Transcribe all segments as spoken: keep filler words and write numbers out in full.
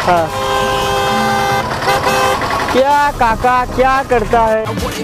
हाँ। क्या काका क्या करता है?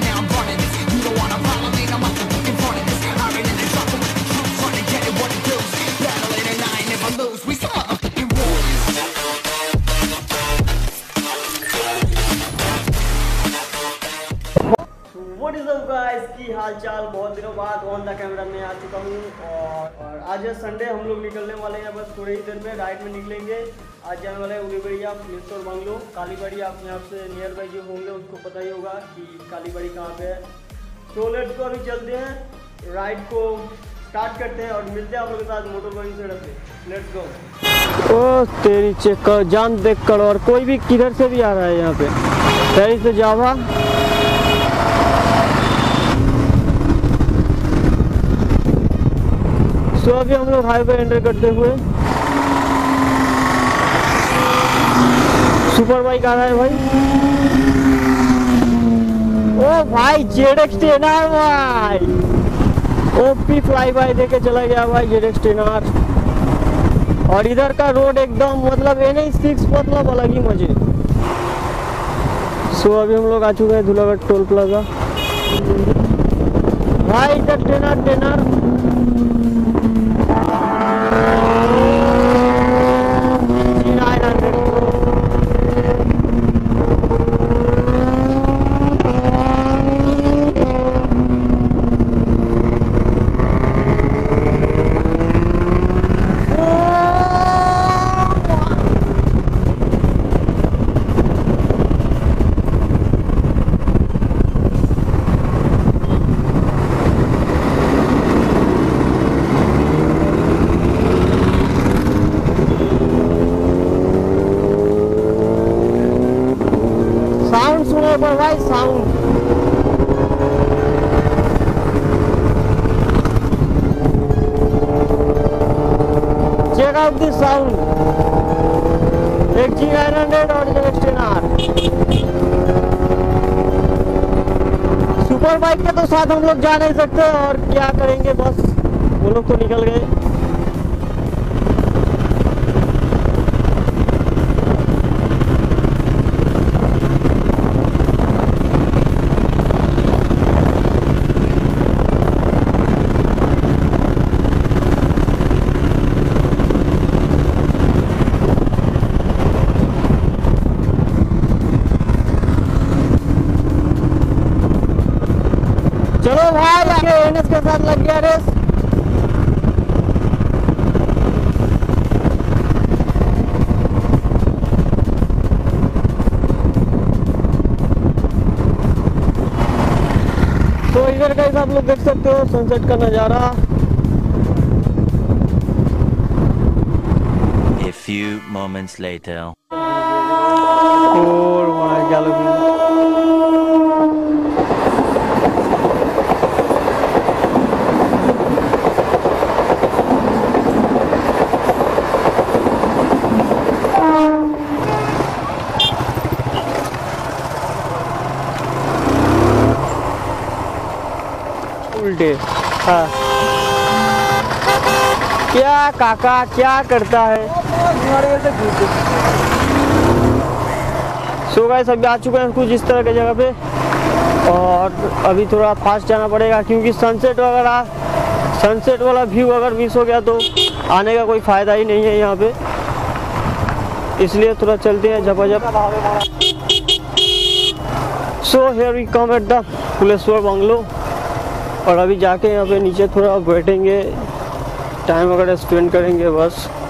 व्हाट इज अप गाइस, की हाल चाल। बहुत दिनों बाद ऑन द कैमरा में आ चुका हूँ और, और आज है संडे। हम लोग निकलने वाले हैं, बस थोड़ी ही देर में राइड में निकलेंगे। आज जाने वाले हैं उलीबड़िया फुलेश्वर बंगलो। कालीबाड़ी आप यहाँ से नियर बाई जो होंगे उसको पता ही होगा कि कालीबाड़ी कहाँ पे है। तो लेट्स गो, अभी चलते हैं, राइड को स्टार्ट करते हैं और मिलते हैं आप लोगों के साथ मोटर बाइक सड़क पे। Let's go. ओ तेरी चेक कर, जान देख कर, और कोई भी किधर से भी आ रहा है यहाँ पे। सही से जावा। तो अभी हम लोग हाईवे एंटर करते हुए, सुपर बाइक आ रहा है भाई। ओ भाई जेड एक्स टेन आर भाई, ओपी फ्लाई बाय देके चला गया भाई जेड एक्स टेन आर। और इधर का रोड एकदम मतलब एन एच सिक्स मतलब अलग ही मजे। सो अभी हम लोग आ चुके हैं धुलागढ़ टोल प्लाजा भाई। इधर टेन आर टेन आर पर भाई sound. Check out the sound. एक जी नाइन हंड्रेड और Z ten R. Super bike के तो साथ हम लोग जा नहीं सकते और क्या करेंगे, बस वो लोग तो निकल गए। चलो भाई आगे एन एस के साथ लग गया रेस। तो इधर का आप लोग देख सकते हो सनसेट का नजारा। A few moments later. और वहाँ क्या लोग उल्टे। हाँ। क्या काका क्या करता है? सो गाइस अभी आ चुके हैं कुछ इस तरह की जगह पे और अभी थोड़ा फास्ट जाना पड़ेगा क्योंकि सनसेट वगैरह सनसेट वाला व्यू अगर मिस हो गया तो आने का कोई फ़ायदा ही नहीं है यहाँ पे, इसलिए थोड़ा चलते हैं झपाझप। So here we come at the Phuleshwar bungalow और अभी जाके यहाँ पे नीचे थोड़ा बैठेंगे, टाइम वगैरह स्पेंड करेंगे बस।